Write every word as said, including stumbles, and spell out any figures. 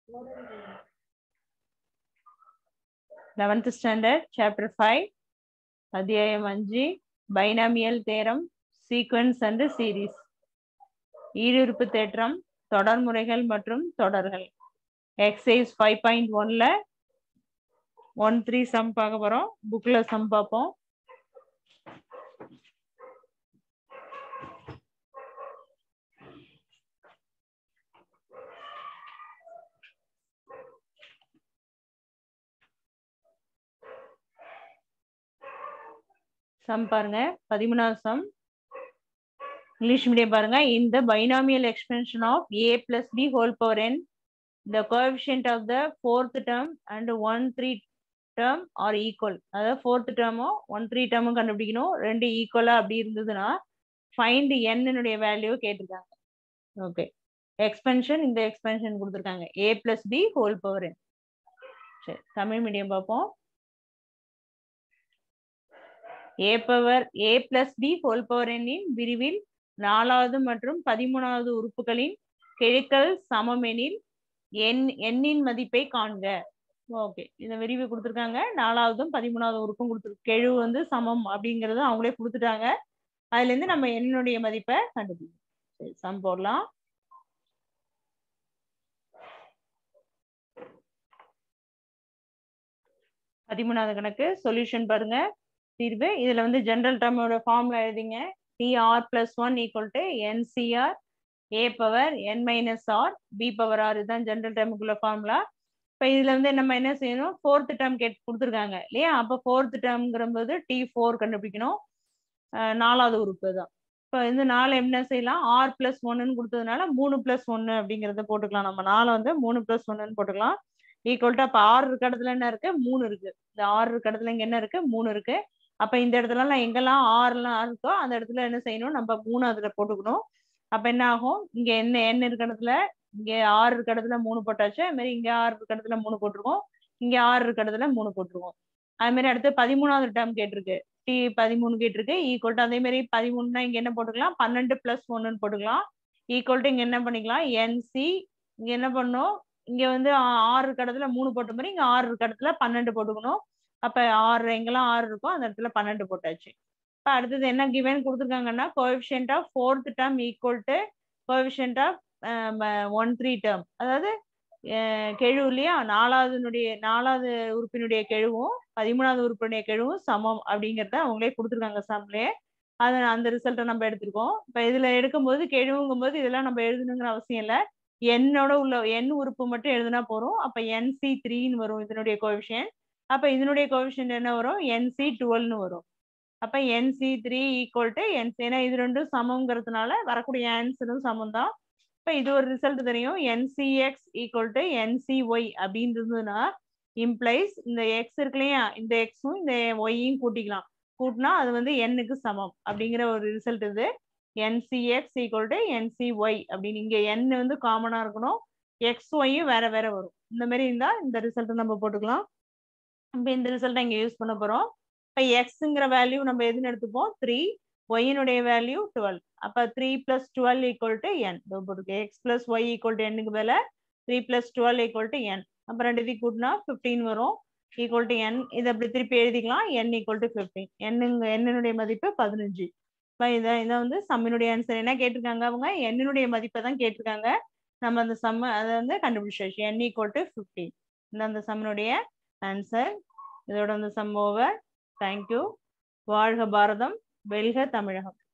eleventh standard chapter five அத்தியாயம் அஞ்சு binomial theorem sequence and series ஈருறுப்பு தேற்றம் தொடர்முறைகள் மற்றும் தொடர்கள் exercise five point one ல one three sum பார்க்க போறோம் புக்ல சம் பார்ப்போம் சம் பாருங்க பதிமூணாவது சம் இங்கிலீஷ் மீடியம் பாருங்க in the binomial expansion of a plus b whole power n the coefficient of the fourth term and one three term are equal அதாவது fourth term one three term கண்டுபிடிக்கணும் ரெண்டு ஈக்குவலா அப்படி இருந்ததுன்னா find n னுடைய value கேட்டிருக்காங்க okay expansion இந்த expansion கொடுத்துருக்காங்க a plus b whole power n சரி தமிழ் மீடியம் பார்ப்போம் a power a plus b whole power n இன் விரிவில் நாலாவது மற்றும் பதிமூணாவது உறுப்புகளின் கெழுக்கள் சமம் எனில் n எண்ணின் மதிப்பை காண்க ஓகே இந்த விரிவு கொடுத்துருக்காங்க நாலாவதும் பதிமூணாவது உறுப்பும் கொடுத்துருக்கு கெழு வந்து சமம் அப்படிங்கறது அவங்களே கொடுத்துட்டாங்க அதுல இருந்து நம்ம எண்ணுடைய மதிப்பை கண்டுபிடிக்கணும் சரி சம் போடலாம் பதிமூணாவது கணக்கு சொல்யூஷன் பாருங்க தீர்வு இதுல வந்து ஜெனரல் டேர்மோட ஃபார்முலா எழுதிங்க tr plus one equal to ncr a power n minus r b power r இதுதான் ஜெனரல் டேர்முக்குள்ள ஃபார்முலா இப்போ இதுல வந்து நம்ம என்ன செய்யணும் ஃபோர்த் டேர்ம் கேட் கொடுத்துருக்காங்க இல்லையா அப்போ ஃபோர்த் டேர்ம்ங்கிறபோது டி ஃபோர் கண்டுபிடிக்கணும் நாலாவது உறுப்பு தான் இப்போ இந்த நாலு என்ன செய்யலாம் ஆர் பிளஸ் ஒன்னுன்னு கொடுத்ததுனால மூணு பிளஸ் ஒன்னு அப்படிங்கிறத போட்டுக்கலாம் நம்ம நாலு வந்து மூணு பிளஸ் ஒன்னுன்னு போட்டுக்கலாம் ஈக்குவல் டு அப்போ ஆறு இருக்க இடத்துல என்ன இருக்கு மூணு இருக்கு இந்த ஆறு இருக்க இடத்துல இங்க என்ன இருக்கு மூணு இருக்கு அப்ப இந்த இடத்துல எங்கெல்லாம் ஆறுலாம் இருக்கோ அந்த இடத்துல என்ன செய்யணும் நம்ம மூணு அதுல போட்டுக்கணும் அப்ப என்ன ஆகும் இங்க என்ன என்ன இருக்க இடத்துல இங்க ஆறு இருக்க இடத்துல மூணு போட்டாச்சு அது மாதிரி இங்க ஆறு இருக்க இடத்துல மூணு போட்டிருக்கோம் இங்க ஆறு இருக்க இடத்துல மூணு போட்டிருக்கோம் அது மாதிரி அடுத்து பதிமூணாவது டேர்ம் கேட்டிருக்கு டி பதிமூணு கேட்டிருக்கு ஈக்குவல் டு அதே மாதிரி பதிமூணுனா இங்க என்ன போட்டுக்கலாம் பன்னெண்டு பிளஸ் ஒன்னுன்னு போட்டுக்கலாம் ஈக்குவல் டு இங்க என்ன பண்ணிக்கலாம் என்சி இங்க என்ன பண்ணும் இங்க வந்து ஆறு இருக்க இடத்துல மூணு போட்ட மாதிரி இங்க ஆறு இருக்க இடத்துல பன்னெண்டு போட்டுக்கணும் அப்ப ஆறு எங்கெல்லாம் ஆறு இருக்கோ அந்த இடத்துல பன்னெண்டு போட்டாச்சு இப்ப அடுத்தது என்ன கிவன் கொடுத்துருக்காங்கன்னா coefficient of fourth term equal to coefficient of one three term அதாவது கெழு இல்லையா நாலாவதுனுடைய நாலாவது உறுப்பினுடைய கெழுவும் பதிமூணாவது உறுப்பினுடைய கெழுவும் சமம் அப்படிங்கிறத அவங்களே கொடுத்துருக்காங்க சம்லேயே அது அந்த ரிசல்ட்டை நம்ம எடுத்திருக்கோம் இப்ப இதுல எடுக்கும்போது கெழுவுங்கும் போது இதெல்லாம் நம்ம எழுதணுங்கிற அவசியம் இல்லை என்னோட உள்ள எண் உறுப்பு மட்டும் எழுதுனா போறோம் அப்ப என்சி த்ரீன்னு வரும் இதனுடைய கோஎஃபிஷியன்ட் அப்ப இதனுடைய கோஎஃபிஷியன்ட் என்ன வரும் என்சி டுவெல்னு வரும் அப்ப n c three equal to n c ஏன்னா இது ரெண்டும் சமங்கிறதுனால வரக்கூடிய ஆன்சரும் சமம் தான் இப்ப இது ஒரு ரிசல்ட் தெரியும் என்சிஎக்ஸ் ஈக்குவல் டு என்சிஒய் அப்படின்றதுன்னா இம்ப்ளைஸ் இந்த எக்ஸ் இருக்கு இல்லையா இந்த எக்ஸும் இந்த ஒய்யும் கூட்டிக்கலாம் கூட்டினா அது வந்து எண்ணுக்கு சமம் அப்படிங்கிற ஒரு ரிசல்ட் இது என்சிஎக்ஸ் ஈக்குவல் டு என்சிஒய் அப்படின்னு இங்க என் வந்து காமனா இருக்கணும் எக்ஸ் ஒய்யும் வேற வேற வரும் இந்த மாதிரி இருந்தா இந்த ரிசல்ட் நம்ம போட்டுக்கலாம் இப்போ இந்த ரிசல்ட்டை இங்கே யூஸ் பண்ண போகிறோம் இப்போ எக்ஸுங்கிற வேல்யூ நம்ம எதுன்னு எடுத்துப்போம் த்ரீ ஒய்யினுடைய வேல்யூ டுவெல் அப்போ three plus twelve equal to n போட்டுருக்கு x plus y equal to என்னுக்கு மேலே three plus twelve equal to n அப்போ ரெண்டு இது கூட்டினா ஃபிஃப்டீன் வரும் ஈக்குவல் டு என் இதை அப்படி திருப்பி எழுதிக்கலாம் என் ஈக்குவல் டு ஃபிஃப்டீன் என்னங்க என்னுடைய மதிப்பு பதினஞ்சு இப்போ இதை இதை வந்து சம்மினுடைய ஆன்சர் என்ன கேட்டிருக்காங்க அவங்க என்னுடைய மதிப்பை தான் கேட்டிருக்காங்க நம்ம அந்த சம்ம அதை வந்து கண்டுபிடிச்சாச்சு என் ஈக்குவல் டு ஃபிஃப்டீன் இந்த அந்த சம்மினுடைய ஆன்சர் இதோட வந்து சம் ஓவர் தேங்க்யூ வாழ்க பாரதம் வெல்க தமிழகம்